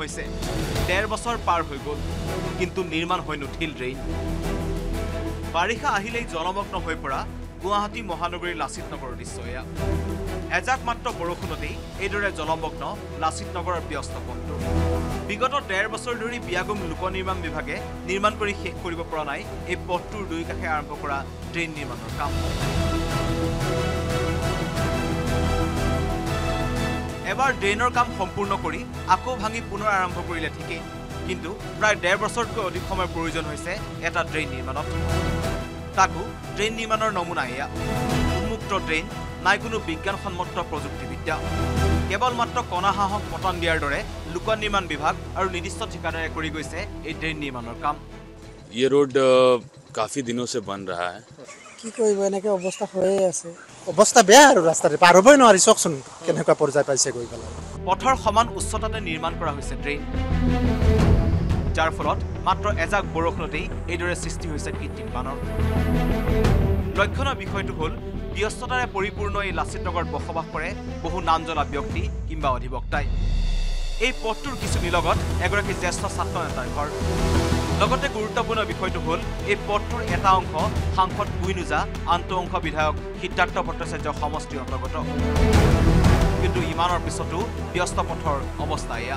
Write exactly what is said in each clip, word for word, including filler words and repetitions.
হৈছে ডেৰ বছৰ পাৰ হৈ গ'ল কিন্তু নিৰ্মাণ হৈ নুঠিল ড্ৰেইন বাৰিষা আহিলেই জলমগ্ন হৈ পৰা গুৱাহাটী মহানগৰীৰ লাচিত নগৰৰ দৃশ্য এয়া এজাক মাত্ৰ বৰষুণতেই এইদৰে জলমগ্ন লাচিত নগৰৰ ব্যস্ত পথটো বিগত ডেৰ বছৰ ধৰি বিয়াগুম লোক নিৰ্মাণ বিভাগে নিৰ্মাণ কৰি শেষ কৰিব পৰা নাই এই পথটোৰ দুই কাষে আৰম্ভ কৰা ড্ৰেইন নিৰ্মাণৰ কাম এবাৰ ড্ৰেইনৰ কাম সম্পূৰ্ণ কৰি আকৌ ভাঙি পুনৰ আৰম্ভ কৰিলে ঠিকেই কিন্তু প্ৰায় ডেৰ বছৰতকৈ অধিক সময়ৰ প্ৰয়োজন হৈছে এটা ড্ৰেইন নিৰ্মাণত তাকো ড্ৰেইন নিৰ্মাণৰ নমুনা এয়া উন্মুক্ত ড্ৰেইন নাই কোনো বিজ্ঞানসন্মত প্ৰযুক্তিবিদ্যা কেৱল মাত্ৰ কণাহাঁহক পতন দিয়াৰ দৰে লোক নিৰ্মাণ বিভাগ আৰু নিৰ্দিষ্ট ঠিকাদাৰে কৰি গৈছে এই ড্ৰেইন নিৰ্মাণৰ কাম ये रोड काफी दिनों से बन रहा है কি কৰিব এনেকে অৱস্থা হৈয়ে আছে অৱস্থা বেয়া আৰু ৰাস্তাতে পাৰ হ'বই নোৱাৰি চকচোন কেনেকুৱা পৰ্যায় পাইছে গৈ পেলাই পথৰ সমান উচ্চতাতে নিৰ্মাণ কৰা হৈছে ড্ৰেইন যাৰ ফলত মাত্ৰ এজাক বৰষুণতেই এইদৰে সৃষ্টি হৈছে কৃত্ৰিম বানৰ লক্ষণৰ বিষয়টো হ'ল ব্যস্ততাৰে পৰিপূৰ্ণ এই লাচিত নগৰত বসবাস কৰে বহু নাম জনা ব্যক্তি কিংবা অধিবক্তাই এই পথটোৰ কিছু নিলগত এগৰাকী জ্যেষ্ঠ ছাত্ৰ নেতাৰ ঘৰ লগতে গুৰুত্বপূৰ্ণ বিষয়টো হ'ল এই পথটোৰ এটা অংশ সাংসদ কুইনুজা আনটো অংশ বিধায়ক সিদ্ধাৰ্থ ভট্টাচাৰ্যৰ সমষ্টিৰ অন্তৰ্গত কিন্তু ইমানৰ পিছতো ব্যস্ত পথৰ অৱস্থা এয়া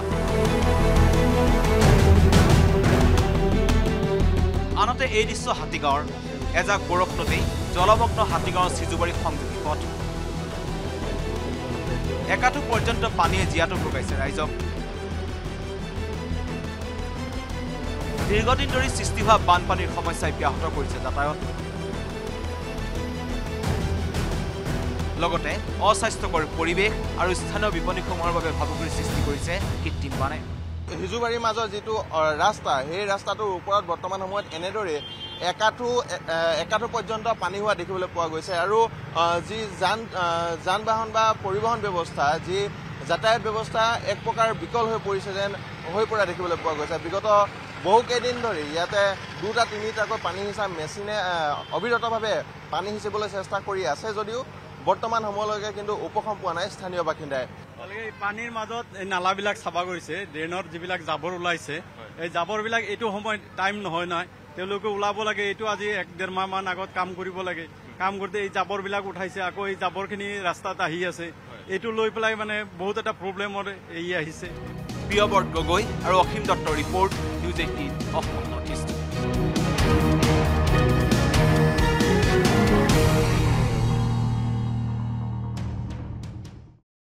আনহাতে এই দৃশ্য হাতীগাঁৱৰ এজাক বৰষুণতেই জলমগ্ন হাতীগাঁৱৰ সিজুবাৰী সংযোগী পথ একাঠু পৰ্যন্ত পানীয়ে জীয়াটো ভোগাইছে ৰাইজক দীৰ্ঘদিন ধৰি সৃষ্টি হোৱা বানপানীৰ সমস্যাই ব্যাহত কৰিছে যাতায়াত লগতে অস্বাস্থ্যকৰ পৰিৱেশ আৰু স্থানীয় বিপণীসমূহৰ বাবে ভাবুকিৰ সৃষ্টি কৰিছে কৃত্ৰিম বানে হিজুবাৰীৰ মাজৰ যিটো ৰাস্তা সেই ৰাস্তাটোৰ ওপৰত বৰ্তমান সময়ত এনেদৰে একাঠু একাঠু পৰ্যন্ত পানী হোৱা দেখিবলৈ পোৱা গৈছে আৰু যি যান যান বাহন বা পৰিবহণ ব্যৱস্থা যি যাতায়াত ব্যৱস্থা এক প্ৰকাৰ বিকল হৈ পৰিছে যেন হৈ পৰা দেখিবলৈ পোৱা গৈছে বিগত বহু কেইদিন ধৰি ইয়াতে দুটা তিনিটাকৈ পানী সিঁচা মেচিনে অবিৰতভাৱে পানী সিঁচিবলৈ চেষ্টা কৰি আছে যদিও বৰ্তমান সময়লৈকে কিন্তু উপশম পোৱা নাই স্থানীয় বাসিন্দাই এই পানীৰ মাজত এই নালাবিলাক চাফা কৰিছে ড্ৰেইনৰ যিবিলাক জাবৰ ওলাইছে এই জাবৰবিলাক এইটো সময় টাইম নহয় নাই তেওঁলোকে ওলাব লাগে এইটো আজি এক ডেৰ মাহ মান আগত কাম কৰিব লাগে কাম কৰোঁতে এই জাবৰবিলাক উঠাইছে আকৌ এই জাবৰখিনি ৰাস্তাত আহি আছে এইটো লৈ পেলাই মানে বহুত এটা প্ৰব্লেমৰ এই আহিছে প্ৰিয়বৰ্ত গগৈ আৰু অসীম দত্তৰ report news eighteen Assam north east